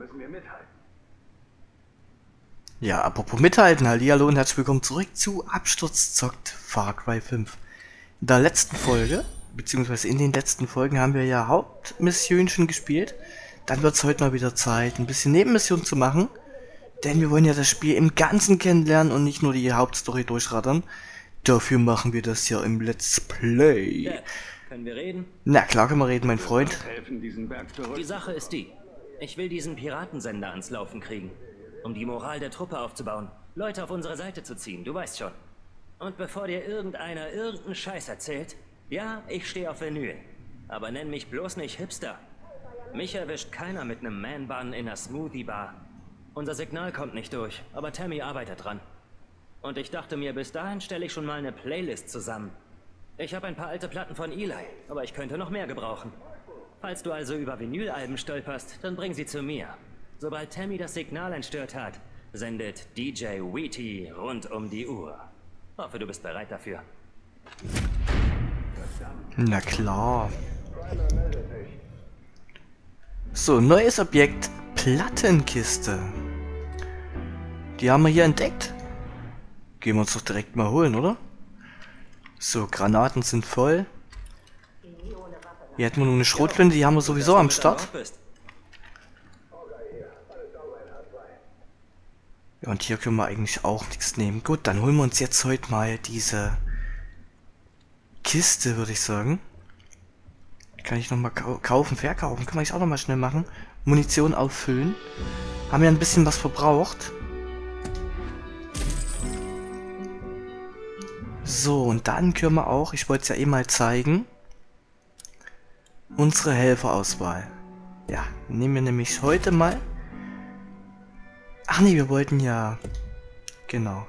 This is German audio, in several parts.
müssen wir mithalten. Ja, apropos mithalten, hallihallo und herzlich willkommen zurück zu Absturz zockt Far Cry 5. In der letzten Folge, beziehungsweise in den letzten Folgen haben wir ja Hauptmissionchen gespielt. Dann wird es heute mal wieder Zeit, ein bisschen Nebenmissionen zu machen. Denn wir wollen ja das Spiel im Ganzen kennenlernen und nicht nur die Hauptstory durchrattern. Dafür machen wir das ja im Let's Play. Dad, können wir reden? Na klar können wir reden, mein Freund. Helfen, diesen Berg zurück. Die Sache ist die. Ich will diesen Piratensender ans Laufen kriegen, um die Moral der Truppe aufzubauen, Leute auf unsere Seite zu ziehen, du weißt schon. Und bevor dir irgendeiner irgendeinen Scheiß erzählt, ja, ich stehe auf Vinyl, aber nenn mich bloß nicht Hipster. Mich erwischt keiner mit einem Man-Bun in der Smoothie-Bar. Unser Signal kommt nicht durch, aber Tammy arbeitet dran. Und ich dachte mir, bis dahin stelle ich schon mal eine Playlist zusammen. Ich habe ein paar alte Platten von Eli, aber ich könnte noch mehr gebrauchen. Falls du also über Vinylalben stolperst, dann bring sie zu mir. Sobald Tammy das Signal entstört hat, sendet DJ Wheaty rund um die Uhr. Hoffe, du bist bereit dafür. Na klar. So, neues Objekt, Plattenkiste. Die haben wir hier entdeckt. Gehen wir uns doch direkt mal holen, oder? So, Granaten sind voll. Hier hätten wir nur eine Schrotflinte, die haben wir sowieso am Start. Ja, und hier können wir eigentlich auch nichts nehmen. Gut, dann holen wir uns jetzt heute mal diese Kiste, würde ich sagen. Kann ich nochmal kaufen, verkaufen. Kann man ich auch nochmal schnell machen. Munition auffüllen. Haben ja ein bisschen was verbraucht. So, und dann können wir auch, ich wollte es ja eh mal zeigen, unsere Helferauswahl. Ja, nehmen wir nämlich heute mal... Ach nee, wir wollten ja... Genau.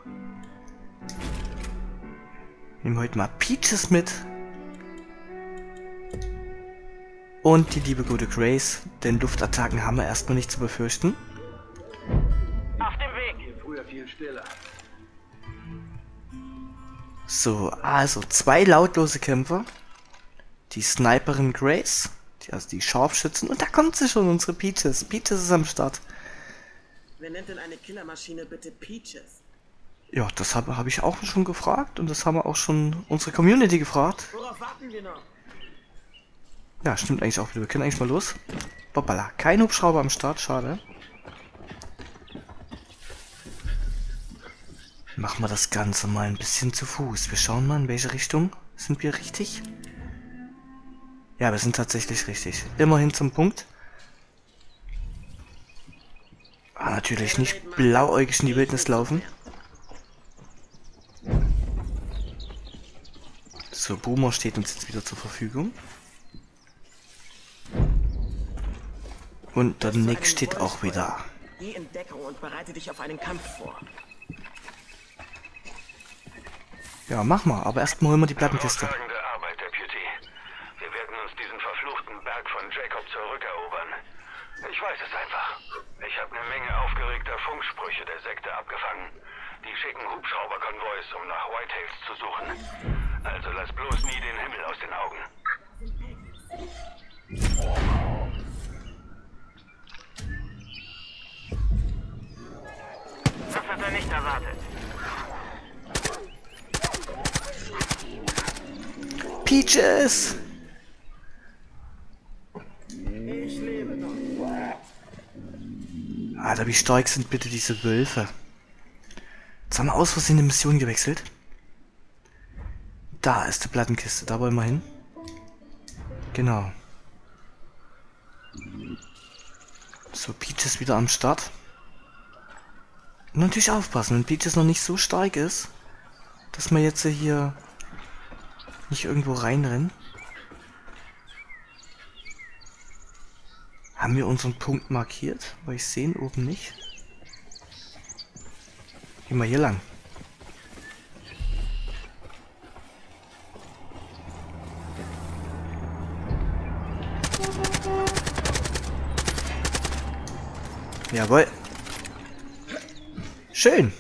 Nehmen heute mal Peaches mit. Und die liebe gute Grace, denn Luftattacken haben wir erstmal nicht zu befürchten. Auf dem Weg! Hier früher viel stiller. So, also 2 lautlose Kämpfer. Die Sniperin Grace, also die Scharfschützen. Und da kommt sie schon, unsere Peaches. Peaches ist am Start. Wer nennt denn eine Killermaschine bitte Peaches? Ja, das hab ich auch schon gefragt. Und das haben wir auch schon unsere Community gefragt. Worauf warten wir noch? Ja, stimmt eigentlich auch wieder. Wir können eigentlich mal los. Hoppala, kein Hubschrauber am Start, schade. Machen wir das Ganze mal ein bisschen zu Fuß. Wir schauen mal, in welche Richtung. Sind wir richtig? Ja, wir sind tatsächlich richtig. Immerhin zum Punkt. Ah, natürlich nicht blauäugig in die Wildnis laufen. So, Boomer steht uns jetzt wieder zur Verfügung. Und der Nick steht auch wieder. Geh in Deckung und bereite dich auf einen Kampf vor. Ja, mach mal, aber erstmal holen wir die Plattenkiste. Herausragende Arbeit, Deputy. Wir werden uns diesen verfluchten Berg von Jacob zurückerobern. Ich weiß es einfach. Ich habe eine Menge aufgeregter Funksprüche der Sekte abgefangen. Die schicken Hubschrauberkonvois, um nach Whitehills zu suchen. Also lass bloß nie den Himmel aus den Augen. Das hat er nicht erwartet. Peaches! Ich lebe noch. Alter, wie stark sind bitte diese Wölfe? Jetzt haben wir aus Versehen eine Mission gewechselt. Da ist die Plattenkiste, da wollen wir hin. Genau. So, Peaches wieder am Start. Und natürlich aufpassen, wenn Peaches noch nicht so stark ist, dass wir jetzt hier nicht irgendwo reinrennen. Haben wir unseren Punkt markiert? Weil ich sehe ihn oben nicht. Gehen wir hier lang. Jawohl. Schön.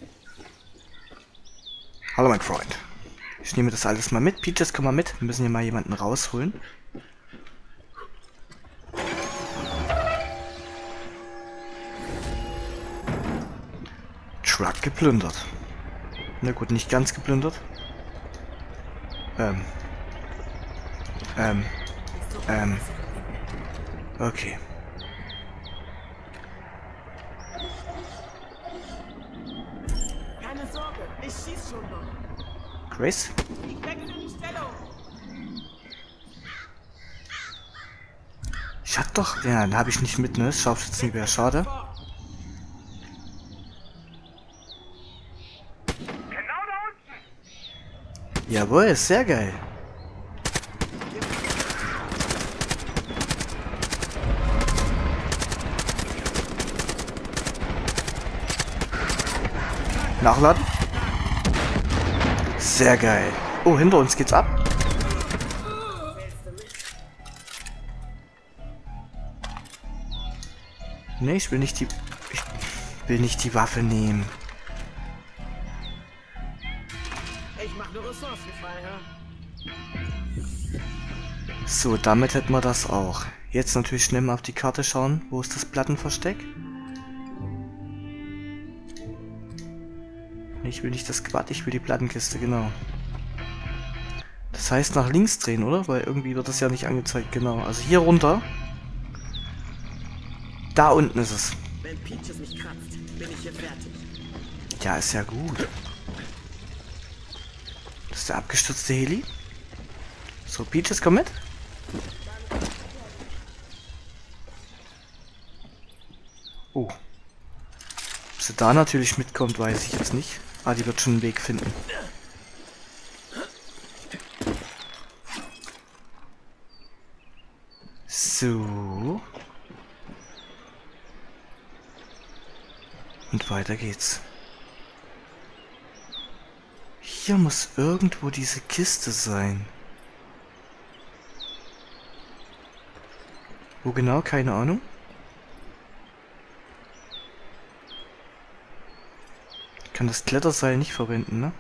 Hallo mein Freund. Ich nehme das alles mal mit. Peaches, komm mal mit. Wir müssen hier mal jemanden rausholen. Truck geplündert. Na gut, nicht ganz geplündert. Okay. Keine Sorge, ich schieß schon noch. Grace? Ich wechsle die Stellung. Ich hab doch... Ja, den habe ich nicht mit, ne? Das Scharfschützengewehr, schade. Genau da unten. Jawohl, sehr geil. Nachladen. Sehr geil. Oh, hinter uns geht's ab. Nee, ich will nicht die... Ich will nicht die Waffe nehmen. Ich mach nur Ressourcen frei, ja? So, damit hätten wir das auch. Jetzt natürlich schnell mal auf die Karte schauen. Wo ist das Plattenversteck? Ich will nicht das Quad, ich will die Plattenkiste, genau. Das heißt nach links drehen, oder? Weil irgendwie wird das ja nicht angezeigt, genau. Also hier runter. Da unten ist es. Wenn Peaches mich kratzt, bin ich hier fertig. Ja, ist ja gut. Das ist der abgestürzte Heli. So, Peaches, komm mit. Oh. Ob sie da natürlich mitkommt, weiß ich jetzt nicht. Ah, die wird schon einen Weg finden. So. Und weiter geht's. Hier muss irgendwo diese Kiste sein. Wo genau? Keine Ahnung. Ich kann das Kletterseil nicht verwenden, ne?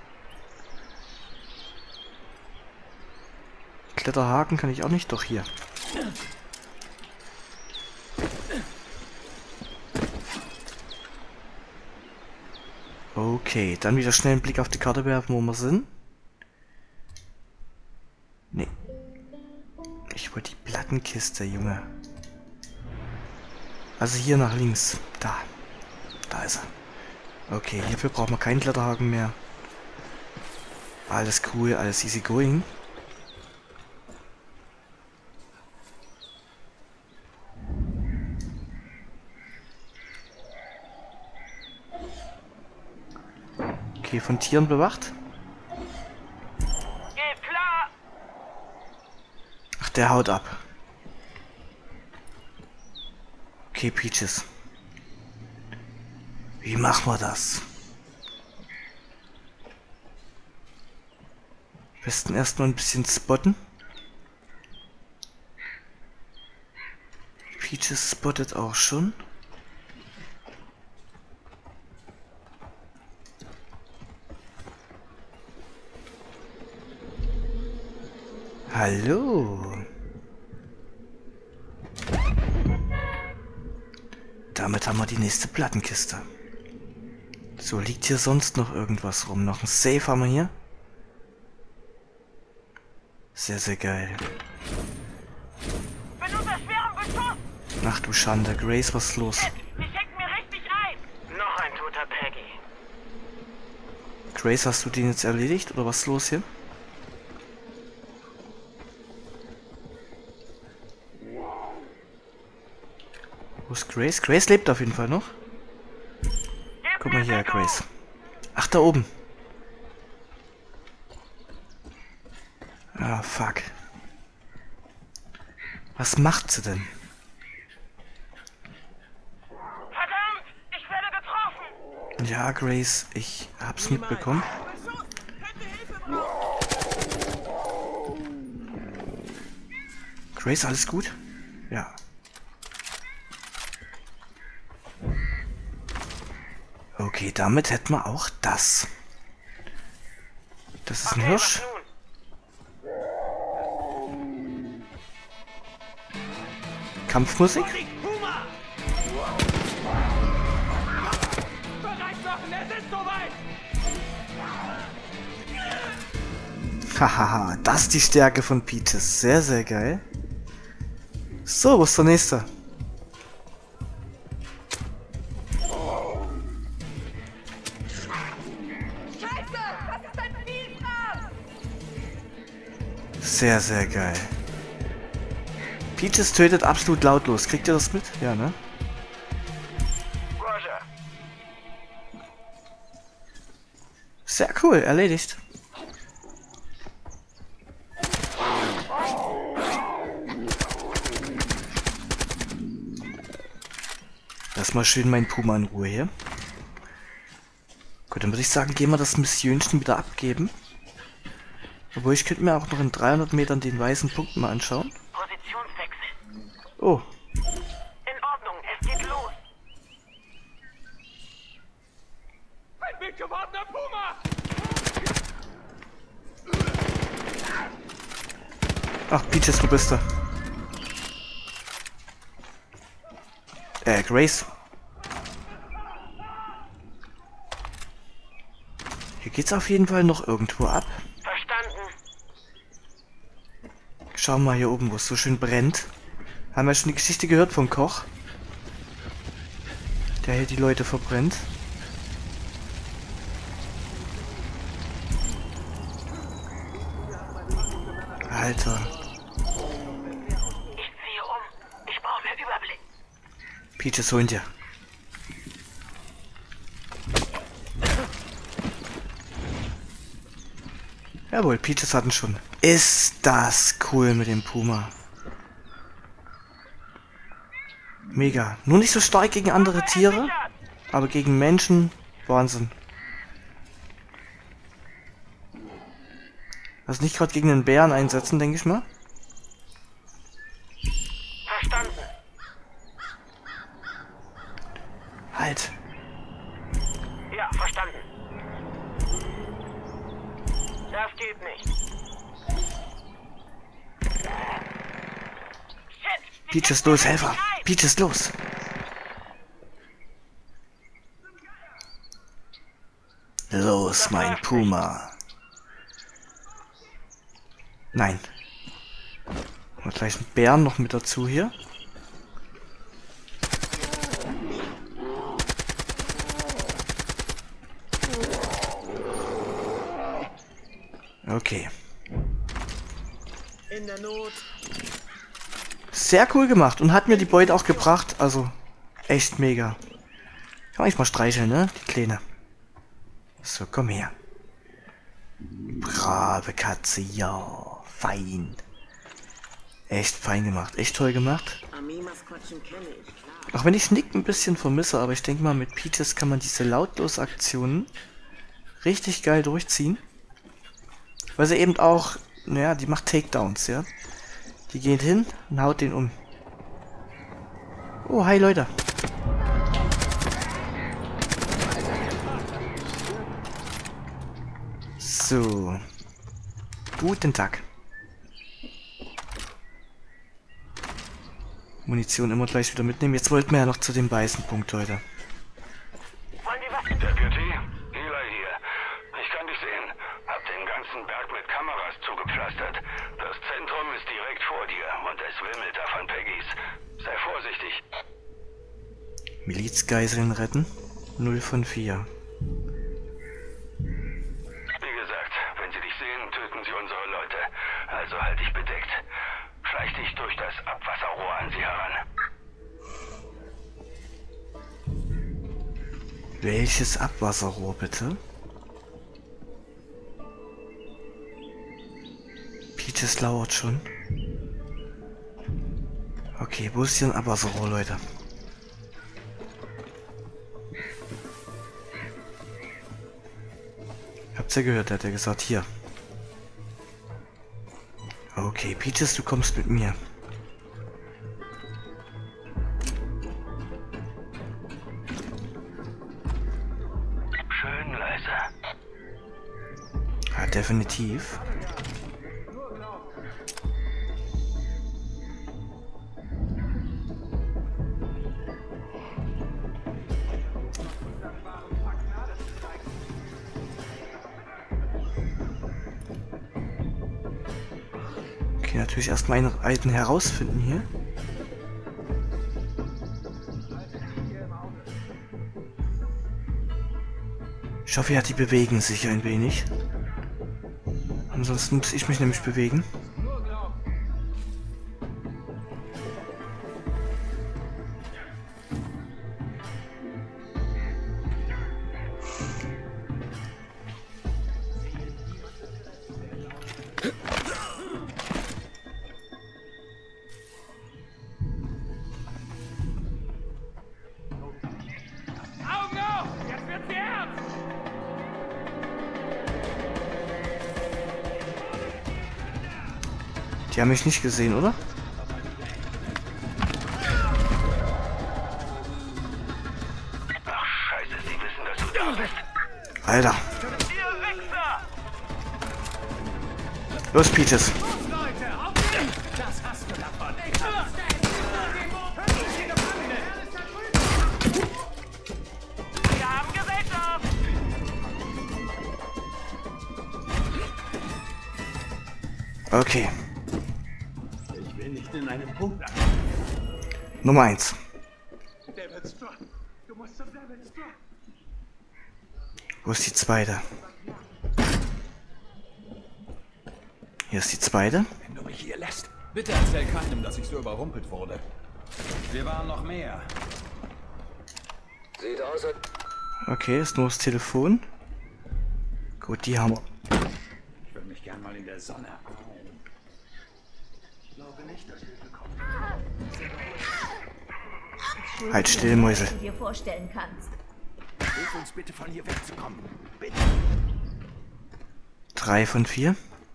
Kletterhaken kann ich auch nicht, doch hier. Okay, dann wieder schnell einen Blick auf die Karte werfen, wo wir sind. Nee. Ich wollte die Plattenkiste, Junge. Also hier nach links. Da. Da ist er. Okay, hierfür brauchen wir keinen Kletterhaken mehr. Alles cool, alles easy going. Okay, von Tieren bewacht. Geht klar. Ach, der haut ab. Okay, Peaches. Wie machen wir das? Am besten erstmal ein bisschen spotten. Peaches spottet auch schon. Hallo. Damit haben wir die nächste Plattenkiste. So, liegt hier sonst noch irgendwas rum? Noch ein Safe haben wir hier. Sehr, sehr geil. Bin unter schwerem Beschuss. Ach du Schande, Grace, was ist los? Die checken mir richtig ein. Noch ein toter Peggy. Grace, hast du den jetzt erledigt oder was ist los hier? Wo ist Grace? Grace lebt auf jeden Fall noch. Guck mal hier, Grace. Ach, da oben. Ah, fuck. Was macht sie denn? Verdammt, ich werde getroffen. Ja, Grace, ich hab's mitbekommen. Beschuss! Könnte Hilfe brauchen! Grace, alles gut? Ja. Okay, damit hätten wir auch das. Das ist ein Hirsch. Kampfmusik? Bereit machen, es ist Hahaha, das ist die Stärke von Peaches. Sehr, sehr geil. So, wo ist der nächste? Sehr, sehr geil. Peaches tötet absolut lautlos. Kriegt ihr das mit? Ja, ne? Roger. Sehr cool, erledigt. Lass mal schön meinen Puma in Ruhe hier. Gut, dann würde ich sagen, gehen wir das Missionchen wieder abgeben. Obwohl, ich könnte mir auch noch in 300 Metern den weißen Punkt mal anschauen. Positionswechsel. Oh, In Ordnung, es geht los. Ein wild gewordener Puma! ach, Peaches, wo bist du? Grace. Hier geht's auf jeden Fall noch irgendwo ab. Verstanden. Schauen wir mal hier oben, wo es so schön brennt. Haben wir schon die Geschichte gehört vom Koch, der hier die Leute verbrennt. Alter. Ich ziehe um. Ich brauche mehr Überblick. Peaches, holen dir. Jawohl, Peaches hatten schon. Ist das cool mit dem Puma. Mega. Nur nicht so stark gegen andere Tiere, aber gegen Menschen, Wahnsinn. Also nicht gerade gegen einen Bären einsetzen, denke ich mal. Verstanden. Halt. Ja, verstanden. Das geht nicht. Shit! Peaches, los, Helfer. Peaches, los. Los, mein Puma. Nein. Mal gleich einen Bären noch mit dazu hier. Okay. In der Not. Sehr cool gemacht und hat mir die Beute auch gebracht. Also, echt mega. Kann man echt mal streicheln, ne? Die Kleine. So, komm her. Brave Katze, ja. Fein. Echt fein gemacht. Echt toll gemacht. Armee-Maskottchen kenne ich, klar. Auch wenn ich Nick ein bisschen vermisse, aber ich denke mal, mit Peaches kann man diese Lautlos-Aktionen richtig geil durchziehen. Weil sie eben auch, naja, die macht Takedowns, ja. Die geht hin und haut den um. Oh, hi Leute. So. Guten Tag. Munition immer gleich wieder mitnehmen. Jetzt wollten wir ja noch zu dem weißen Punkt, Leute. Wollen Sie was? Deputy, Eli hier. Ich kann dich sehen. Hab den ganzen Berg mit Kameras zugepflastert. Das Zentrum ist direkt vor dir und es wimmelt da von Peggys. Sei vorsichtig. Milizgeiseln retten. 0 von 4. Wie gesagt, wenn sie dich sehen, töten sie unsere Leute. Also halt dich bedeckt. Schleich dich durch das Abwasserrohr an sie heran. Welches Abwasserrohr bitte? Peaches lauert schon. Okay, wo ist hier ein Abwasserrohr, Leute? Habt ihr gehört, hat er gesagt, hier. Okay, Peaches, du kommst mit mir. Schön leise. Ja, definitiv. Okay, natürlich erstmal einen alten herausfinden hier. Ich hoffe, ja, die bewegen sich ein wenig. Ansonsten muss ich mich nämlich bewegen. Augen auf! Jetzt wird's ernst! Die haben mich nicht gesehen, oder? Ach, scheiße, sie wissen, dass du da bist. Alter. Ihr Wichser! Los, Peaches. Leute, auf den! Das hast du davon! Wir haben Gesellschaft! Okay. Ich will nicht in einem Punkt an. Nummer 1. David Struck! Du musst zum David Struck! Wo ist die zweite? Hier ist die zweite. Wenn du mich hier lässt. Bitte erzähl keinem, dass ich so überrumpelt wurde. Wir waren noch mehr. Sieht aus, als... Okay, ist nur das Telefon. Gut, die haben wir. Ich würde mich gern mal in der Sonne erholen. Halt still, Mäusel. Was du dir vorstellen kannst. Hilf uns bitte von hier wegzukommen. Bitte. 3 von 4.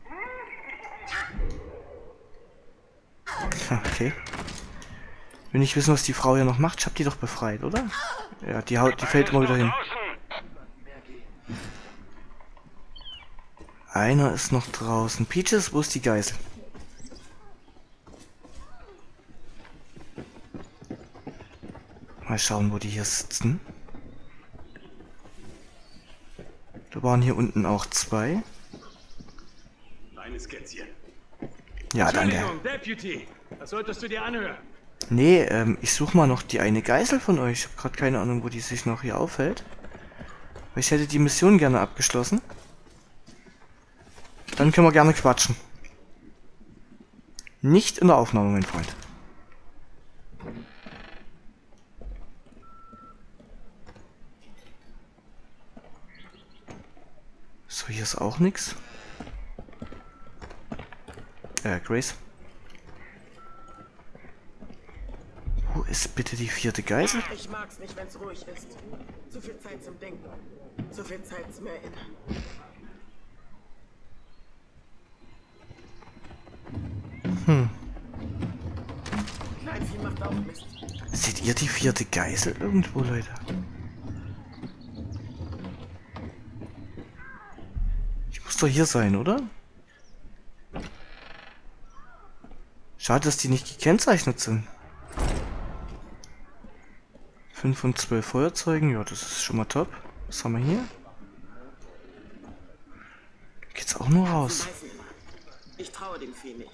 Okay. Will nicht wissen, was die Frau hier noch macht. Ich hab die doch befreit, oder? Ja, die fällt immer wieder hin. Einer ist noch draußen. Peaches, wo ist die Geisel? Mal schauen, wo die hier sitzen. Da waren hier unten auch 2. Kleines Kätzchen. Ja, danke. Entschuldigung, Deputy! Das solltest du dir anhören. Nee, ich suche mal noch die eine Geisel von euch. Ich habe gerade keine Ahnung, wo die sich noch hier aufhält. Weil ich hätte die Mission gerne abgeschlossen. Dann können wir gerne quatschen. Nicht in der Aufnahme, mein Freund. So, hier ist auch nichts. Grace. Wo ist bitte die 4. Geisel? Ich mag's nicht, wenn's ruhig ist. Zu viel Zeit zum Denken. Zu viel Zeit zum Erinnern. Kleinvieh macht auch Mist. Seht ihr die 4. Geisel irgendwo, Leute? Ich muss doch hier sein, oder? Schade, dass die nicht gekennzeichnet sind. 5 von 12 Feuerzeugen, ja, das ist schon mal top. Was haben wir hier? Geht's auch nur raus. Weiß niemand. Ich traue dem Vieh nicht.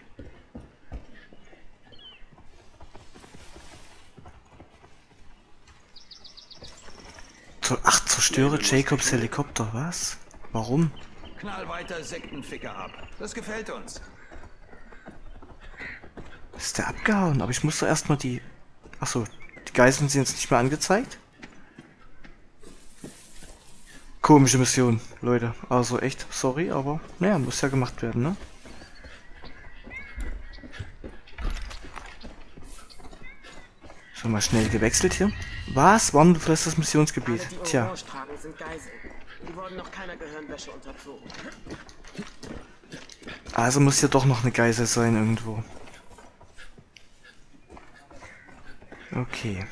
Ach, zerstöre Jacobs Helikopter, was? Warum? Knall weiter Sektenficker ab. Das gefällt uns. Ist der abgehauen? Aber ich muss doch erstmal die... Achso, die Geiseln sind jetzt nicht mehr angezeigt? Komische Mission, Leute. Also echt, sorry, aber naja, muss ja gemacht werden, ne? So, mal schnell gewechselt hier. Was? Warum? Du verlässt das Missionsgebiet. Alle, die Tja. Orange tragen, sind Geiseln. Die wurden noch keiner Gehirnwäsche unterzogen. Also muss hier doch noch eine Geisel sein irgendwo. Okay.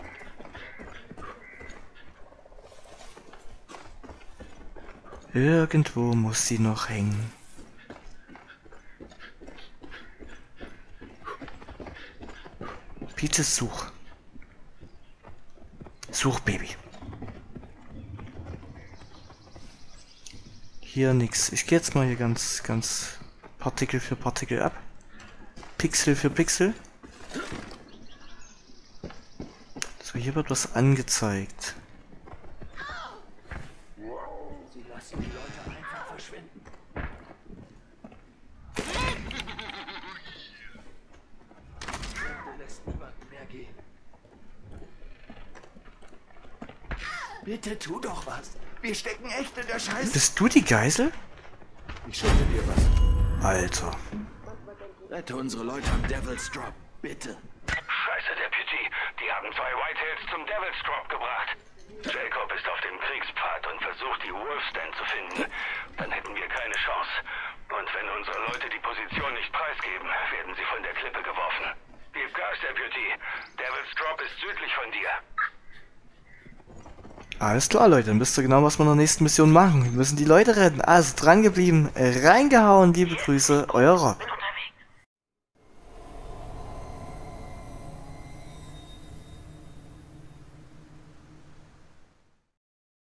Irgendwo muss sie noch hängen. Peaches, such. Such, Baby. Hier nix. Ich gehe jetzt mal hier ganz Partikel für Partikel ab. Pixel für Pixel. So, hier wird was angezeigt. Sie lassen die Leute einfach verschwinden. Lässt niemanden mehr gehen. Bitte tu doch was. Wir stecken echt in der Scheiße. Bist du die Geisel? Ich schulde dir was. Alter. Rette unsere Leute am Devil's Drop, bitte. Scheiße, Deputy. Die haben 2 Whitetails zum Devil's Drop gebracht. Jacob ist auf dem Kriegspfad und versucht, die Wolfsden zu finden. Dann hätten wir keine Chance. Und wenn unsere Leute die Position nicht preisgeben, werden sie von der Klippe geworfen. Gib Gas, Deputy. Devil's Drop ist südlich von dir. Alles klar, Leute, dann wisst ihr genau, was wir in der nächsten Mission machen. Wir müssen die Leute retten. Also dran geblieben, reingehauen, liebe Grüße, euer Rob.